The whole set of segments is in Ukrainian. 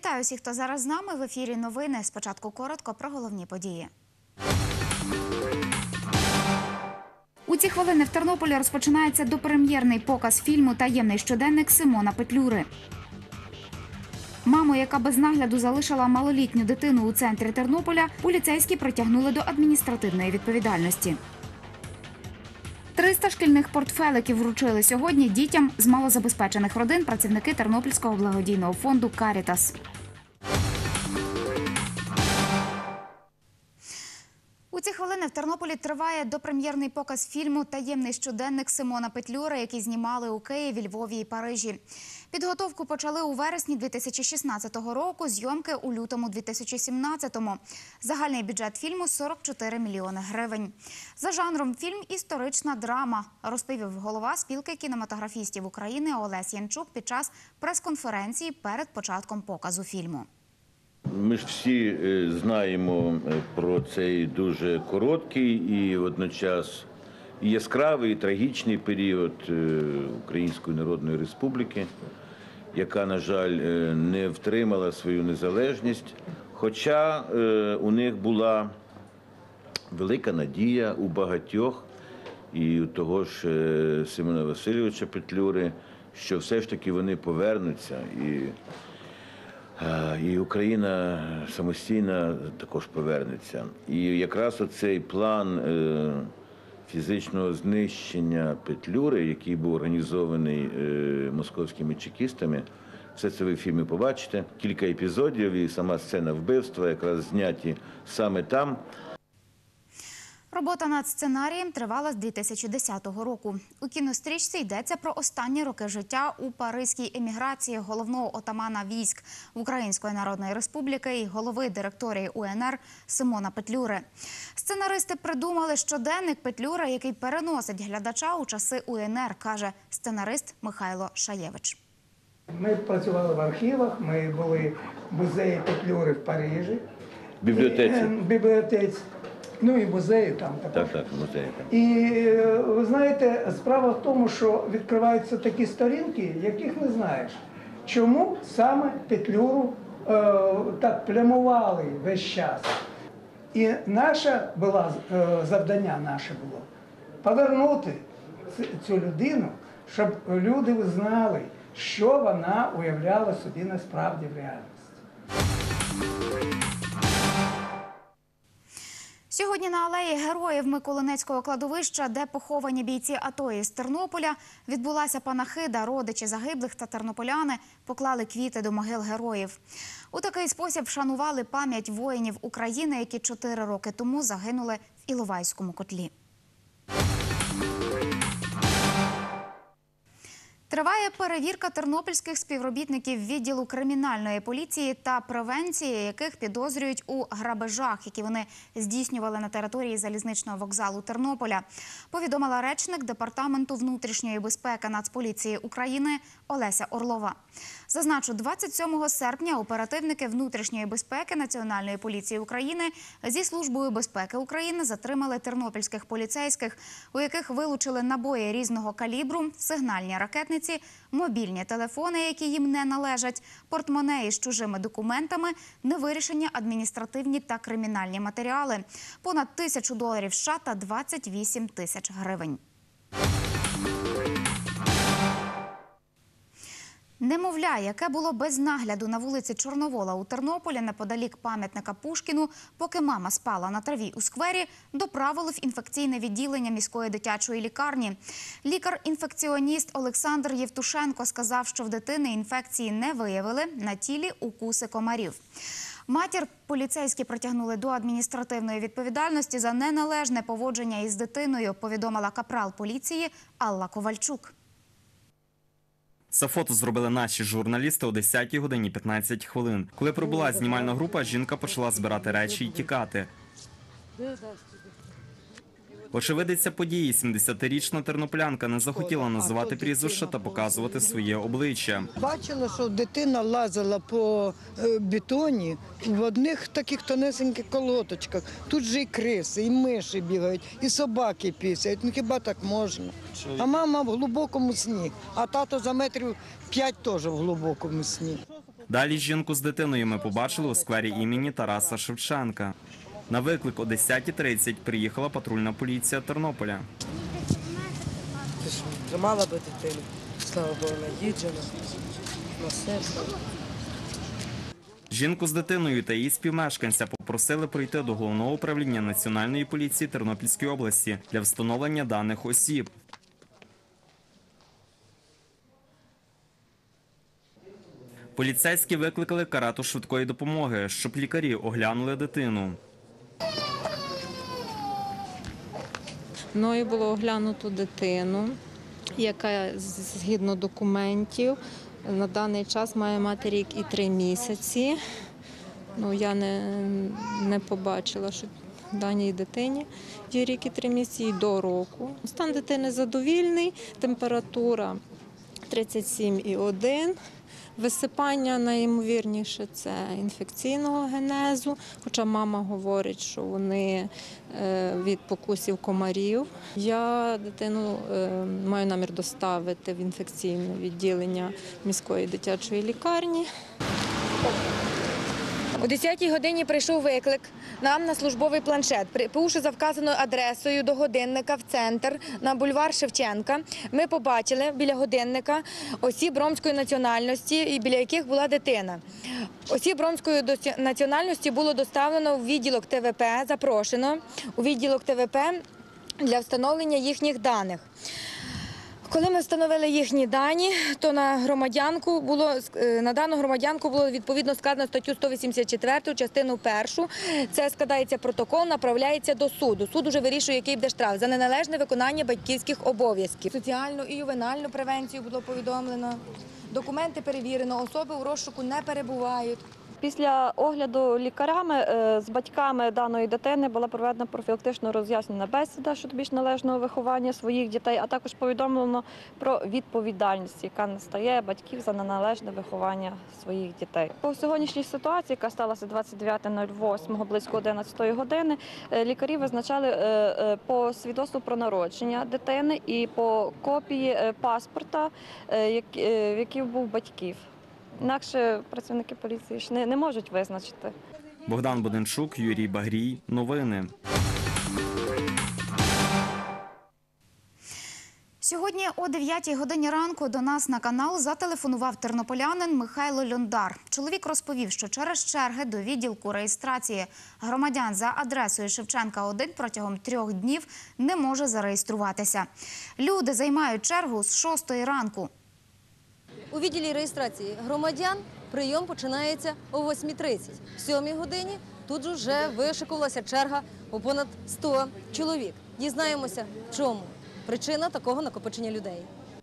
Вітаю всіх, хто зараз з нами. В ефірі новини. Спочатку коротко про головні події. У ці хвилини в Тернополі розпочинається допрем'єрний показ фільму «Таємний щоденник» Симона Петлюри. Маму, яка без нагляду залишила малолітню дитину у центрі Тернополя, поліцейські притягнули до адміністративної відповідальності. 300 шкільних портфеликів вручили сьогодні дітям з малозабезпечених родин працівники Тернопільського благодійного фонду «Карітас». У ці хвилини в Тернополі триває допрем'єрний показ фільму «Таємний щоденник» Симона Петлюри, який знімали у Києві, Львові і Парижі. Підготовку почали у вересні 2016 року, зйомки у лютому 2017-му. Загальний бюджет фільму – 44 мільйони гривень. За жанром фільм – історична драма, розповів голова спілки кінематографістів України Олесь Янчук під час прес-конференції перед початком показу фільму. Ми ж всі знаємо про цей дуже короткий і водночас і яскравий, і трагічний період Української Народної Республіки, яка, на жаль, не втримала свою незалежність, хоча у них була велика надія у багатьох, і у того ж Симона Васильовича Петлюри, що все ж таки вони повернуться, і Україна самостійна також повернеться. І якраз оцей план фізичного знищення Петлюри, який був організований московськими чекістами, все це ви в фільмі побачите. Кілька епізодів і сама сцена вбивства якраз зняті саме там. Робота над сценарієм тривала з 2010 року. У кінострічці йдеться про останні роки життя у паризькій еміграції головного отамана військ Української Народної Республіки і голови директорії УНР Симона Петлюри. Сценаристи придумали щоденник Петлюри, який переносить глядача у часи УНР, каже сценарист Михайло Шаєвич. Ми працювали в архівах, ми були в музеї Петлюри в Парижі. Бібліотеці. Ну і музею там також. Так, музею. І ви знаєте, справа в тому, що відкриваються такі сторінки, яких не знаєш. Чому саме Петлюру так плямували весь час? І завдання наше було повернути цю людину, щоб люди знали, що вона уявляла собі насправді в реальності. Сьогодні на алеї Героїв Миколинецького кладовища, де поховані бійці АТО із Тернополя, відбулася панахида. Родичі загиблих та тернополяни поклали квіти до могил героїв. У такий спосіб вшанували пам'ять воїнів України, які 4 роки тому загинули в Іловайському котлі. Триває перевірка тернопільських співробітників відділу кримінальної поліції та превенції, яких підозрюють у грабежах, які вони здійснювали на території залізничного вокзалу Тернополя, повідомила речник Департаменту внутрішньої безпеки Нацполіції України Олеся Орлова. Зазначу, 27 серпня оперативники внутрішньої безпеки Національної поліції України зі Службою безпеки України затримали тернопільських поліцейських, у яких вилучили набої різного калібру, сигнальні ракетниці, мобільні телефони, які їм не належать, портмонеї з чужими документами, невирішені адміністративні та кримінальні матеріали, понад $1000 США та 28 тисяч гривень. Немовля, яке було без нагляду на вулиці Чорновола у Тернополі неподалік пам'ятника Пушкіну, поки мама спала на траві у сквері, доправили в інфекційне відділення міської дитячої лікарні. Лікар-інфекціоніст Олександр Євтушенко сказав, що в дитини інфекції не виявили, на тілі укуси комарів. Матір поліцейські притягнули до адміністративної відповідальності за неналежне поводження із дитиною, повідомила капрал поліції Алла Ковальчук. Це фото зробили наші журналісти о 10-й годині 15 хвилин. Коли прибула знімальна група, жінка почала збирати речі і тікати. Очевидиця події, 70-річна тернополянка, не захотіла називати прізвище та показувати своє обличчя. Бачила, що дитина лазила по бетоні в одних таких тонесеньких колоточках. Тут же і криси, і миші бігають, і собаки пісяють. Ну хіба так можна? А мама в глибокому сні, а тато за метрів 5 теж в глибокому сні. Далі жінку з дитиною ми побачили у сквері імені Тараса Шевченка. На виклик о 10:30 приїхала патрульна поліція Тернополя. Ти ж тримала би дитину, слава Богу, наїджена, на серце. Жінку з дитиною та її співмешканця попросили прийти до Головного управління Національної поліції Тернопільської області для встановлення даних осіб. Поліцейські викликали карету швидкої допомоги, щоб лікарі оглянули дитину. Мною було оглянуто дитину, яка згідно документів на даний час має мати рік і 3 місяці. Я не побачила, що даній дитині є рік і 3 місяці і до року. Стан дитини задовільний, температура 37,1. Висипання найімовірніше це інфекційного генезу, хоча мама говорить, що вони від покусів комарів. Я дитину маю намір доставити в інфекційне відділення міської дитячої лікарні. О 10-й годині прийшов виклик нам на службовий планшет. Прибувши за вказаною адресою до годинника в центр на бульвар Шевченка, ми побачили біля годинника осіб ромської національності, і біля яких була дитина. Осіб ромської національності було доставлено в відділок ТВП, запрошено у відділок ТВП для встановлення їхніх даних. Коли ми встановили їхні дані, то на дану громадянку було відповідно складено статтю 184, частину 1. Це складається протокол, направляється до суду. Суд уже вирішує, який буде штраф за неналежне виконання батьківських обов'язків. Соціальну і ювенальну превенцію було повідомлено. Документи перевірено, особи у розшуку не перебувають. Після огляду лікарями з батьками даної дитини була проведена профілактично роз'яснена бесіда щодо більш належного виховання своїх дітей, а також повідомлено про відповідальність, яка настає батьків за неналежне виховання своїх дітей. По сьогоднішній ситуації, яка сталася 29.08 близько 11 години, лікарі визначали по свідоцтву про народження дитини і по копії паспорта, в який був батьків. Інакше працівники поліції ж не можуть визначити. Богдан Буденчук, Юрій Багрій. Новини. Сьогодні о 9-й годині ранку до нас на канал зателефонував тернополянин Михайло Льондар. Чоловік розповів, що через черги до відділку реєстрації громадян за адресою Шевченка 1 протягом 3 днів не може зареєструватися. Люди займають чергу з 6-ї ранку. У відділі реєстрації громадян прийом починається о 8:30. В 7-й годині тут вже вишикувалася черга у понад 100 чоловік. Дізнаємося, в чому причина такого накопичення людей.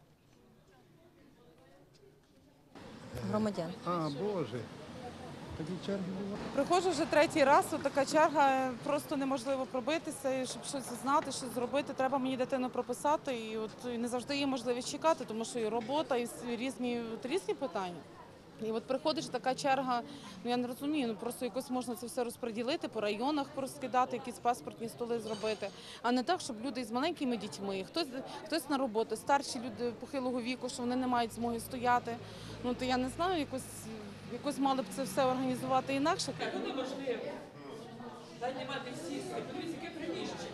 Громадян. Боже. Такі черги бувають. Приходжу вже 3-й раз, от така черга, просто неможливо пробитися, і щоб щось знати, щось зробити, треба мені дитину прописати, і не завжди є можливість чекати, тому що і робота, і різні питання. І от приходиш така черга, я не розумію, просто якось можна це все розподілити, по районах розкидати, якісь паспортні столи зробити, а не так, щоб люди з маленькими дітьми, хтось на роботу, старші люди похилого віку, що вони не мають змоги стояти. То я не знаю, якось мали б це все організувати інакше. Воно важливо. Дайте мати сісти. Подивіться, яке приміщення.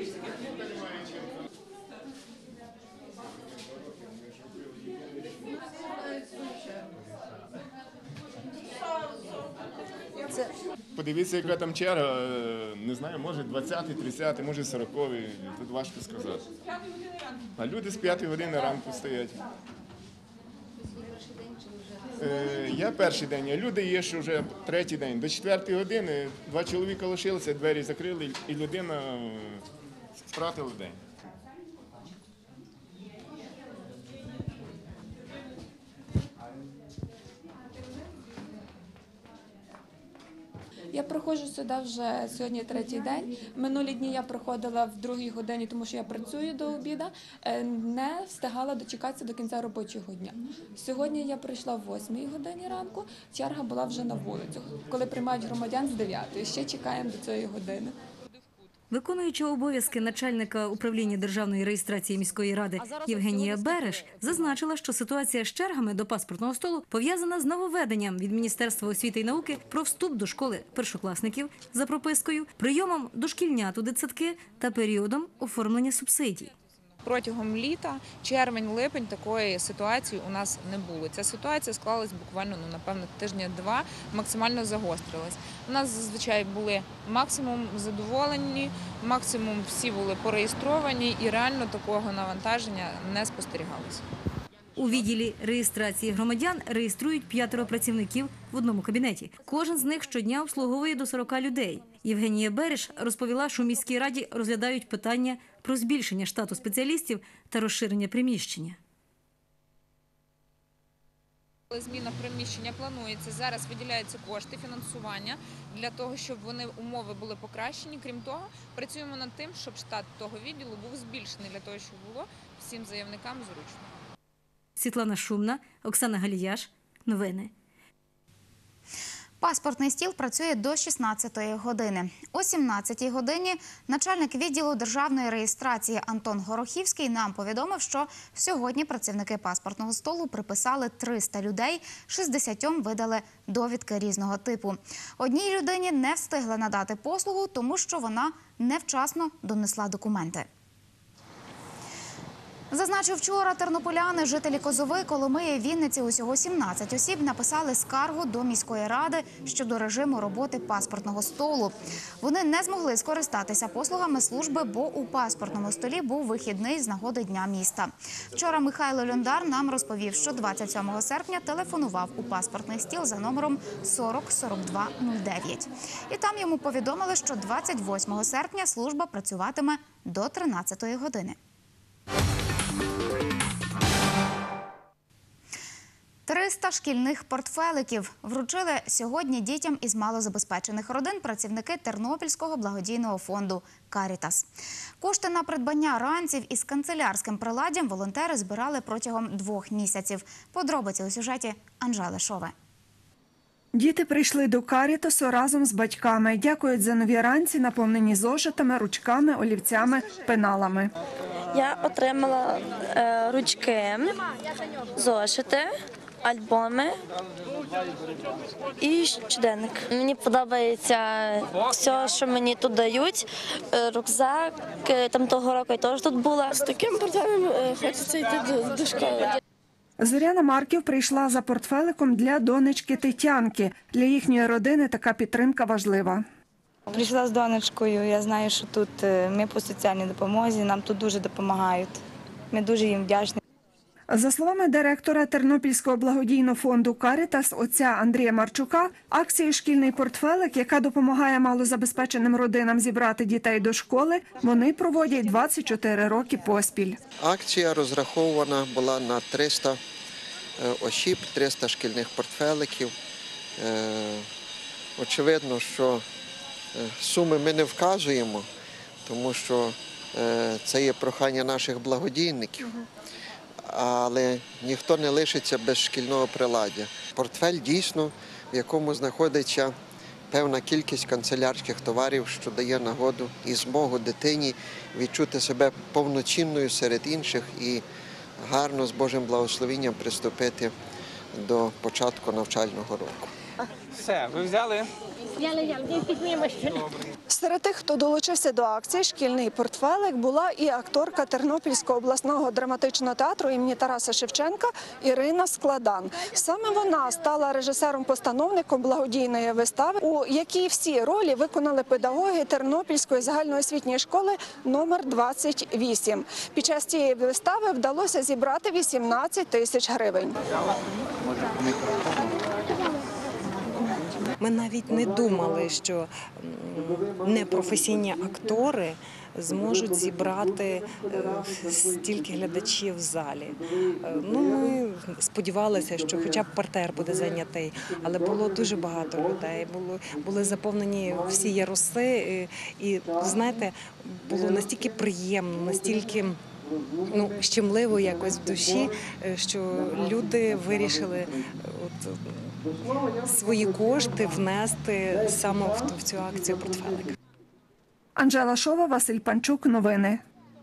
Подивіться, яка там черга, не знаю, може 20-й, 30-й, може 40-й, тут важко сказати. А люди з 5 години ранку стоять. Я перший день, а люди є, що вже 3-й день. До 4-ї години 2 чоловіка лишилися, двері закрили, і людина втратила день. Я приходжу сюди вже сьогодні 3-й день. Минулі дні я приходила в 2-й годині, тому що я працюю до обіду, не встигала дочекатися до кінця робочого дня. Сьогодні я прийшла в 8-й годині ранку, черга була вже на вулицю, коли приймають громадян з 9-ї. Ще чекаємо до цієї години. Виконуюча обов'язки начальника управління державної реєстрації міської ради Євгенія Береш зазначила, що ситуація з чергами до паспортного столу пов'язана з нововведенням від Міністерства освіти і науки про вступ до школи першокласників за пропискою, прийомом дошкільнят у дитсадки та періодом оформлення субсидій. Протягом літа, червень-липень, такої ситуації у нас не було. Ця ситуація склалась буквально, напевно, тижня-два, максимально загострилась. У нас зазвичай були максимум задоволені, максимум всі були пореєстровані і реально такого навантаження не спостерігалося. У відділі реєстрації громадян реєструють 5 працівників в одному кабінеті. Кожен з них щодня обслуговує до 40 людей. Євгенія Береш розповіла, що у міській раді розглядають питання про збільшення штату спеціалістів та розширення приміщення. Зміна приміщення планується. Зараз виділяються кошти, фінансування для того, щоб умови були покращені. Крім того, працюємо над тим, щоб штат того відділу був збільшений для того, щоб було всім заявникам зручно. Світлана Шумна, Оксана Галіяш. Новини. Паспортний стіл працює до 16-ї години. О 17-й годині начальник відділу державної реєстрації Антон Горохівський нам повідомив, що сьогодні працівники паспортного столу приписали 300 людей, 60 видали довідки різного типу. Одній людині не встигли надати послугу, тому що вона невчасно донесла документи. Зазначив вчора, тернополяни, жителі Козови, Коломиї, Вінниці, усього 17 осіб написали скаргу до міської ради щодо режиму роботи паспортного столу. Вони не змогли скористатися послугами служби, бо у паспортному столі був вихідний з нагоди Дня міста. Вчора Михайло Льондар нам розповів, що 27 серпня телефонував у паспортний стіл за номером 404209. І там йому повідомили, що 28 серпня служба працюватиме до 13-ї години. 300 шкільних портфеликів вручили сьогодні дітям із малозабезпечених родин працівники Тернопільського благодійного фонду «Карітас». Кошти на придбання ранців із канцелярським приладдям волонтери збирали протягом 2 місяців. Подробиці у сюжеті Анжели Шове. Діти прийшли до «Карітасу» разом з батьками. Дякують за нові ранці, наповнені зошитами, ручками, олівцями, пеналами. Я отримала ручки, зошити, альбоми і щоденник. Мені подобається все, що мені тут дають. Рюкзак, там того року я теж тут була. З таким портфелем хочеться йти до школи. Зоряна Марків прийшла за портфеликом для донечки Тетянки. Для їхньої родини така підтримка важлива. Прийшла з донечкою, я знаю, що тут ми по соціальній допомозі, нам тут дуже допомагають. Ми дуже їм вдячні. За словами директора Тернопільського благодійного фонду «Карітас» отця Андрія Марчука, акція «Шкільний портфелик», яка допомагає малозабезпеченим родинам зібрати дітей до школи, вони проводять 24 роки поспіль. Акція розрахована була на 300 осіб, 300 шкільних портфеликів. Очевидно, що суми ми не вказуємо, тому що це є прохання наших благодійників. Але ніхто не лишиться без шкільного приладдя. Портфель дійсно, в якому знаходиться певна кількість канцелярських товарів, що дає нагоду і змогу дитині відчути себе повноцінною серед інших і гарно з Божим благословенням приступити до початку навчального року. Все, ви взяли? Серед тих, хто долучився до акції «Шкільний портфелик», була і акторка Тернопільського обласного драматичного театру імені Тараса Шевченка Ірина Складан. Саме вона стала режисером-постановником благодійної вистави, у якій всі ролі виконали педагоги Тернопільської загальноосвітньої школи номер 28. Під час цієї вистави вдалося зібрати 18 тисяч гривень. Ми навіть не думали, що непрофесійні актори зможуть зібрати стільки глядачів в залі. Ми сподівалися, що хоча б партер буде зайнятий, але було дуже багато людей, були заповнені всі яруси. І, знаєте, було настільки приємно, настільки щемливо якось в душі, що люди вирішили свої кошти внести саме в цю акцію «Портфелик». Анжела Шова, Василь Панчук. Новини.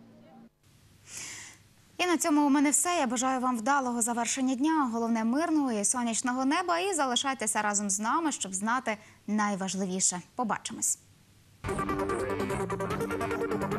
І на цьому у мене все. Я бажаю вам вдалого завершення дня, головне мирного і сонячного неба. І залишайтеся разом з нами, щоб знати найважливіше. Побачимось.